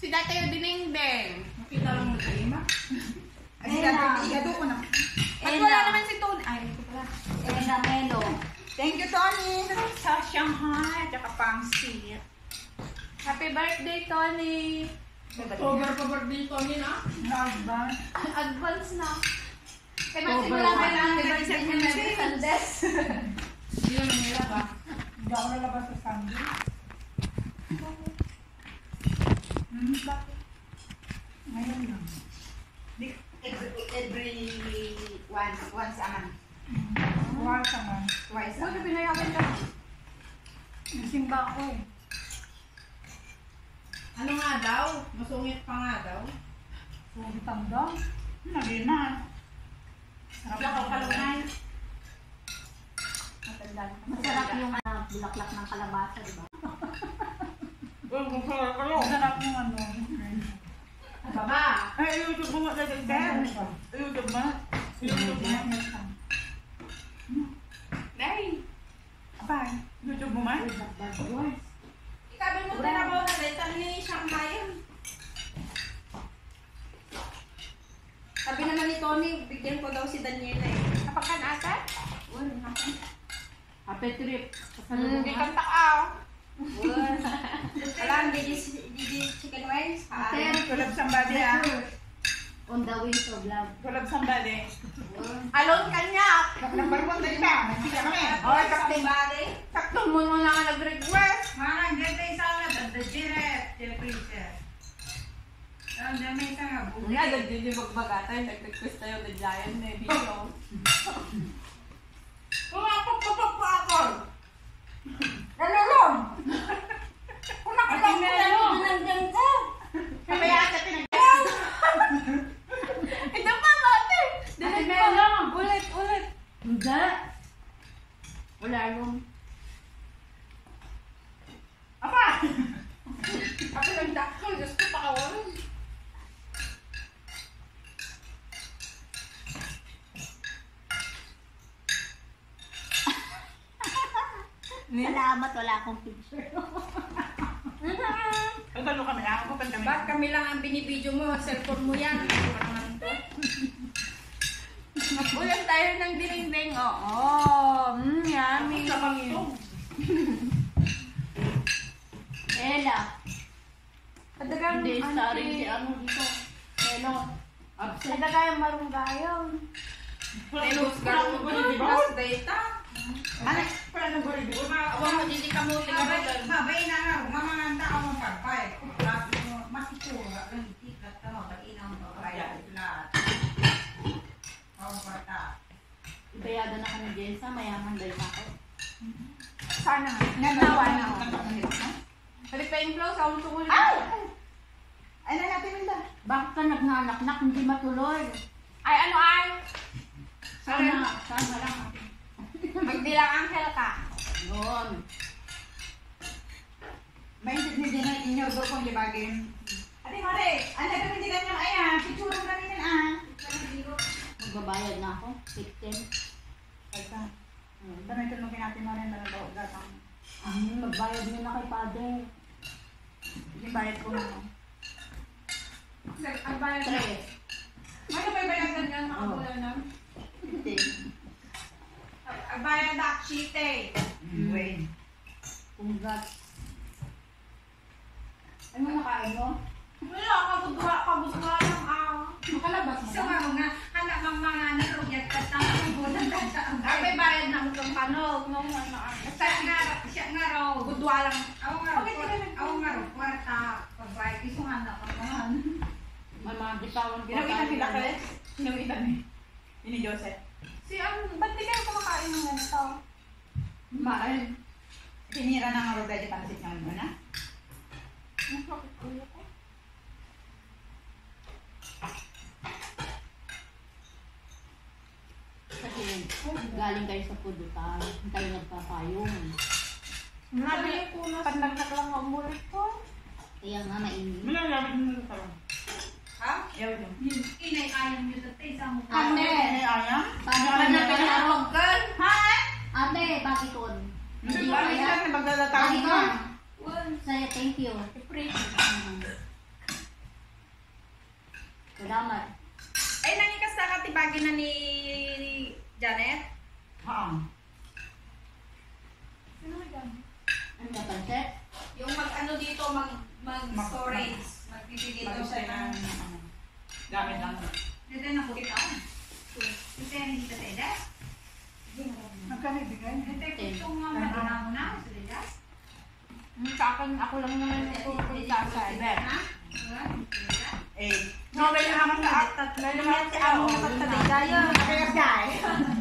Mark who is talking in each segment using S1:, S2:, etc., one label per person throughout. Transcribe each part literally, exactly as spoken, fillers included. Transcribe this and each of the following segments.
S1: Si dati yung dinengdeng.
S2: Makita lang mo sa ima.
S3: Ay, si dati, igado ko na.
S1: At wala naman si Tony. Ay, ito pala.
S4: Ena Melo.
S3: Thank you, Tony. Sa Shanghai, at saka pangsit.
S1: Happy birthday, Tony.
S2: October pa birthday ko niya na.
S3: Nagban.
S1: Advance na. Kaya magsimula ka lang. Happy birthday niya na Sandes.
S2: Hindi naman nila ba?
S3: Hindi ako lalabas sa Sunday. Hmm, bakit? Ngayon lang. Di- Every, every once, once a month. Once a month. Twice a
S1: Ano
S3: month.
S1: pinayakin ka?
S3: Nasimba ako eh.
S2: Ano nga daw? Masungit pa nga daw.
S3: Sugitang daw. Nagin na. Sarap ako kalunay.
S4: Masarap yung uh, bulaklak ng kalabasa, di ba?
S3: Sarap yung ano.
S2: Baba!
S3: Ay, YouTube mo nga dahil dahil. YouTube mo. YouTube mo.
S1: Nay.
S3: Bye. YouTube mo man.
S1: Ikabi mo na ako na rin. Sabi ni Shanghai yun. Sabi naman ni Tony, bigyan ko daw si Daniela eh. Napakan ata?
S4: Uy, naku. Happy trip.
S1: Hindi kanta ka.
S4: Wala, hindi di chicken wings.
S3: Collab somebody ah.
S4: On the wings of love.
S3: Collab somebody.
S1: Alon kanya.
S3: Number one na iba. Nagkita kami.
S1: Oh, sakto Sakto mo mo na nga nag-request.
S3: Mga ganda isa na. The Jiret. Jiret. Ang dami isa nga.
S1: Nga, nag-dili magbagatay. Nag-request tayo ng Giant na video.
S3: Pumapapapap pa ako.
S1: Nalulong!
S3: Kung nakita ko na yun.
S4: Nandiyan ka.
S3: Kaya ate pinag-
S1: Ito pa, mate! Dinig pa. Ulit, ulit.
S4: Hindi. Wala yung...
S3: Apa?
S1: Ako lang dakko. Diyos ko, pakawalan.
S4: Salamat, wala akong picture.
S3: Pagkalo kami na ako. Pagkalo
S1: Ba't kami lang ang binibidyo mo? Cellphone mo yan. Ulam tayo ng dinding. Oo. Mm, yummy.
S4: Ella.
S1: Kadagang
S4: Hindi, sorry. Si ano dito. Hello. Absent.
S1: Kadagang marunggayong.
S3: Tapos
S1: Garong plus data.
S3: Ano? Pala nang guri di ba?
S1: Awang mo dili ka mo
S3: Mabay,
S1: tingnan.
S3: mabay na nga. Mamang tao mo pagpay. Lahat mo makikura. Ganti ka tao. Pag-inang pagpaya. Lahat. Ang bata.
S4: Ibayadan ako ng Jensa. Mayaman dahil ako.
S1: Sana.
S3: Nanawa
S1: Nanawa
S3: na
S1: na.
S3: ako.
S1: Balik pa yung flow. Sa akong tungul.
S3: Ay! Ay na natin Minda.
S4: Bakit ka nagnanaknak hindi matuloy?
S1: Ay, ano ay?
S4: Sana, sana lang.
S1: Magdilang anghel ka.
S4: Yun.
S3: May hindi na inyo do kung libagin. Ate Mare, ano ka hindi ganyan ay ah, picture mo kami yan ah.
S4: Magbabayad na ako. fifteen.
S3: Asa. Hmm, tanong ito nung kinati Mare na daw gatang.
S4: Hmm, magbayad nyo na kay Padre.
S3: Yung bayad ko na.
S1: Ang bayan na.
S4: Tres.
S1: Ano ba yung bayagan yan? Nakabulan na.
S4: fifteen.
S1: Ang bayan na. Chite.
S3: Wait.
S4: Congrats. Ano nakain mo?
S1: Wala, kabudwa, kabudwa lang ah.
S4: Makalabas mo
S3: So
S4: na?
S3: nga mga anak ng mga narugyat ka tao mo ng kanta ang
S1: Ay, may bayad na utang panog. No, no, no.
S3: Siya nga, siya nga raw.
S1: Budwa lang.
S3: Ako nga raw, ako nga raw, kwarta, pagbayad, isungan na ka naman.
S4: May mga dipawan ko.
S3: Pinakita sila ka eh. Pinakita ni, ni Joseph.
S1: Si, um, ba't di kayo kumakain ng ganito?
S3: Maal. Tinira na nga raw dahil pansit ng mo na.
S1: Masakit ulo ko.
S4: Kasi galing kayo sa pudutan. Kayo nagpapayong.
S1: Nabili ko na. Pandagdag lang ang mulit ko.
S4: Kaya nga mainit.
S3: Malalapit mo sa parang.
S1: Ha?
S3: Yaw yun.
S5: Inay ayam nyo sa tayo sa mukha.
S4: Ate!
S3: Ay, ayam?
S4: Paano
S1: Ano
S4: ka
S1: na
S4: na
S1: pinarog ka?
S3: Ha?
S4: Ate, bakit kon?
S3: Hindi ba rin siya na magdadataw
S4: Bakit
S3: mo?
S4: kon? Sa'yo, thank you.
S1: Free.
S4: Mm.
S1: natipagin na ni Janet?
S3: Oo.
S4: Ano ba, pansit?
S1: Yung mag ano dito, mag mag-storage. Magbibigay daw siya ng...
S3: ano, gamit lang.
S5: Dito na po ito. Dito yan hindi ka tayo.
S3: Magkano ibigay?
S5: Dito itong mga madina mo na. Sa lilas.
S2: Sa akin, ako lang naman pupunta sa event.
S5: Ha?
S3: Eh.
S2: No, may naman ka atat. May naman ka ako.
S1: Tayo.
S3: Kaya guys.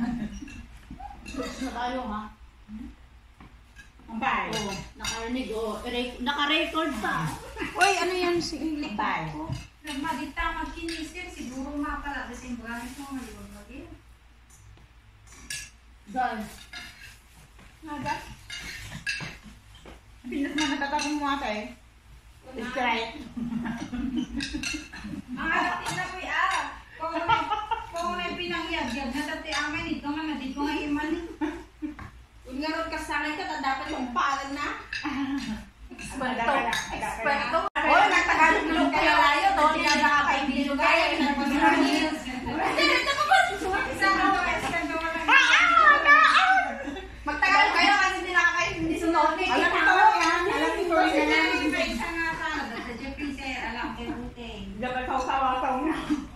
S4: Na tayo, ha?
S3: Ang bay.
S4: Oo, nakarinig, oo. Re- Naka-record pa.
S1: Uy, ano yan si
S3: Ang bay.
S5: Nagmadita magkinisir. Siguro mga pala. Kasi yung gamit mo maliwag lagi.
S4: Guys.
S3: Nada. Pinat mo natatapon mo ata eh. Straight.
S5: Mga atin na po ah. Kung kung may pinangyag-yag na dati amin. Ito nga na dito nga iman.
S1: Kung nga ron ka sa akin ka, dapat magpalan na.
S3: Experto. Experto.
S1: Oh, nagtagalog mo kayo layo. To, hindi na nakakaibig kayo. Magtagalog kayo kasi hindi nakakaibig. Hindi sunod.
S3: Alam ko yan. Alam ko yan. Dapat saw-saw-saw na.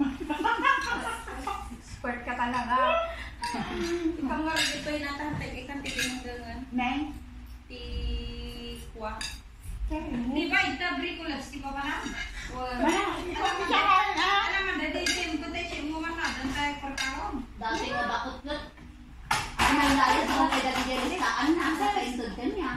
S2: Expert ka talaga.
S1: Ikaw nga rin dito yung natatay. Ikan titinunggangan.
S3: Neng.
S1: Ti... Kwa.
S5: Di ba itabri ko lang? Di ba ba na?
S3: Mana? Ikaw siya ka na.
S5: Alam mo, dati sim ko tayo sim mo man na. Dan tayo portaron.
S4: Dati nga bakot na. Ay, may layas mo kay dati dyan saan na. Sa kaintod ka niya.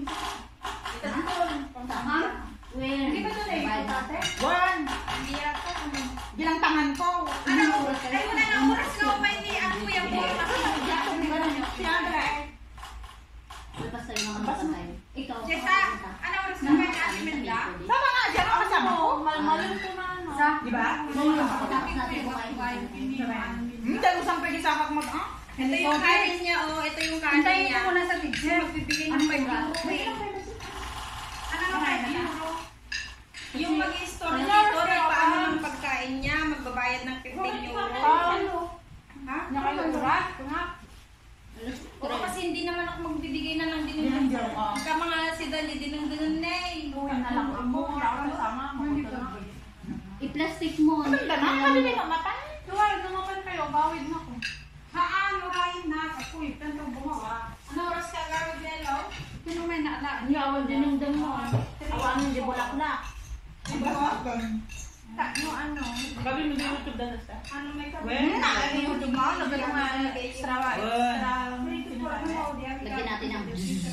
S4: Tama? Where?
S5: Di ba ito na yung tate?
S3: One.
S5: Hindi yata.
S3: Bilang tangan ko.
S5: Ano? Ay, wala na oras na umay ni ang kuya ko. Kasi
S3: Siyempre.
S4: Basta yung mga matay. Ikaw.
S5: Jessa, ano oras na umay ni Ate Menda?
S3: Sama nga dyan ako kasama ko.
S2: Malmalin ko na ano.
S3: Di ba?
S4: Tapos natin kumain.
S3: Hmm, dahil usang pwede sa akak mag... Ah?
S1: Ito yung kanin niya, oh. Ito yung kanin
S5: Antayin
S1: niya.
S5: ko muna sa picture.
S1: Magbibigay ng five euro.
S5: Ano nga five euro?
S1: Yung mag-store dito, nagpaano ng pagkain niya, magbabayad ng fifteen euro. Ha?
S2: Nakalura? Nga.
S1: Oo, kasi hindi naman ako magbibigay na ng
S3: Bilang
S1: dinundan.
S3: dyan ako.
S1: Ika mga si Dali, dinundan na eh.
S2: Uwi na lang ako. Hindi ako kasama.
S4: I-plastic mo.
S3: Ano ba na? Kami may mamatay.
S2: Tuwal, naman kayo. Bawid na ko.
S5: Haan, urahin na. Ako, itan itong bumawa.
S1: Ano oras ka gawin nila?
S5: Sino may naalaan?
S4: Hindi ako dinungdan mo. Awan hindi bulaklak.
S3: Diba?
S5: Ano, ano?
S3: Kami mo din YouTube na sa.
S5: Ano may
S3: Well,
S5: kabili?
S3: nakakali yung YouTube mo.
S1: Yung mga extra, extra.
S4: Lagyan natin ng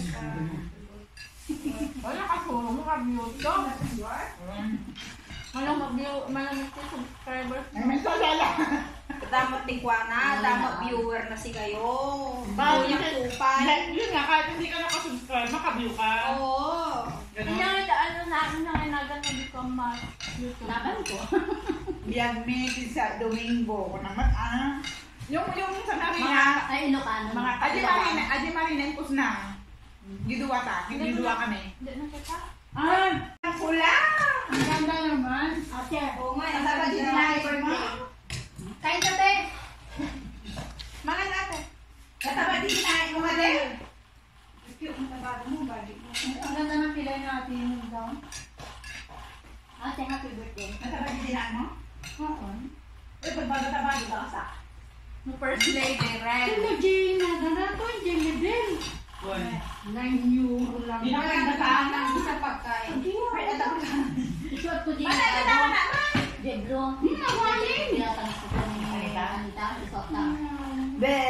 S2: Wala ka solo mo ka-mute ko. Malang mag-view, malang subscribers.
S3: Ay, may salala.
S1: Damot tikwana, damot viewer na si kayo.
S3: Bakit?
S1: Buyak tupay.
S3: Yun nga, kahit hindi ka nakasubscribe, makaview ka.
S1: Oo.
S2: Hindi
S3: Ganon.
S2: nga, ano na, ano na, nagan na become mas YouTube.
S4: laban ko.
S3: Biyag meeting sa Domingo. Naman, ah. Yung, yung sa
S4: Mga,
S3: Marina,
S4: ay, Ilocano.
S3: mga, Adi Marina, Adi Marina, impos na. Giduwa ta, giduwa kami.
S2: Hindi na kita.
S3: Ah, ang pula!
S2: Ang ganda naman.
S4: Ate,
S1: Oo nga,
S3: Ang dapat din na birthday.
S1: kain ka te.
S3: Mga natin. Katapat din na yung mga din.
S5: Cute ang tabago mo, balik mo.
S2: Ang ganda ng kilay natin yung down.
S4: ate, happy birthday.
S3: Katapat din na mo?
S2: Oo.
S3: Eh, pagbago-tabago ka sa.
S2: No first lady, red.
S4: Ano, Gina? Gana ko, Gina din.
S2: Nine euro lang.
S3: Di na maganda sa
S1: Ang isa pagkain.
S3: Ay, ito ko na.
S4: Isuot ko, Gina.
S3: Ano, ito na, na,
S4: Debro. Hmm, awalin. Pinatang ko ko ni
S3: Anita?
S4: Anita. Isuot na.
S3: Be.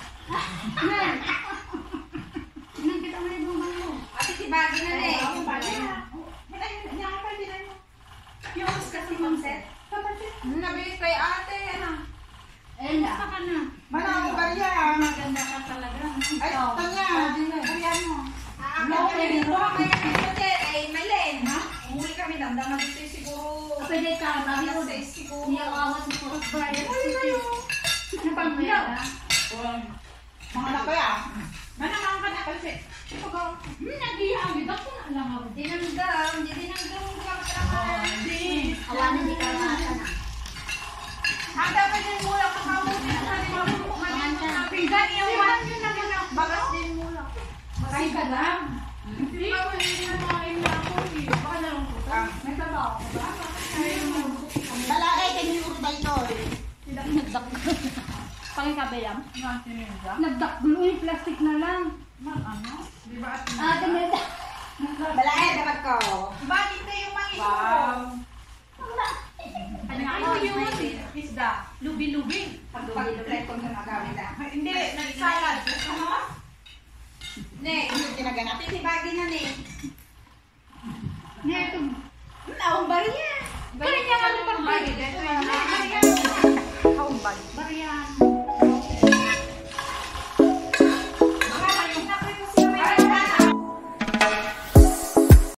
S5: Nang kita mo yung bumang mo.
S1: Ate tibagi na na eh.
S3: Ako ba niya? Ay, niya ka pa din ano.
S1: Yung kasi concept. Nabili kay ate, ano?
S4: Ella.
S5: Basta ka na.
S3: Manang ba yan?
S5: Maganda ka talaga.
S3: Ay, tanya. Ayan mo.
S1: Ako pwede ko kaya kasi ay Malen. Umuwi kami damdaman dito eh, siguro.
S4: Pwede ka, babi ko.
S1: Alas seis siguro.
S4: Hindi ako awat mo po.
S5: Ano pang bilaw?
S3: Mga anak ko yan. Manang ka na kasi.
S5: Hmm, nag-iamid ako na lang ako.
S1: Dinamdam, hindi dinamdam ko kapatid.
S4: Awan hindi ka mata na.
S3: Ang dapat din mula ka
S2: Kumain ka lang. Hindi ako hindi na kumain na ako eh. Baka nalungkot.
S3: Ah.
S2: May trabaho ka ba?
S3: Balagay kayo yung urubay ko.
S2: Nagdak. Pangkabilang?
S5: Nagdak.
S2: Nagdak. Yung plastic na lang.
S5: Mag ano? Di ba at
S2: Ah, tinita.
S3: Balagay dapat ko.
S5: Bakit na yung mga ito?
S3: Wow.
S5: Ano yun? Isda. Lubi-lubi.
S3: Pag-play ko sa magawin na.
S5: Hindi, nag-salad. Ano?
S3: Ne, hindi ginaganap.
S1: Titibagin na, ne.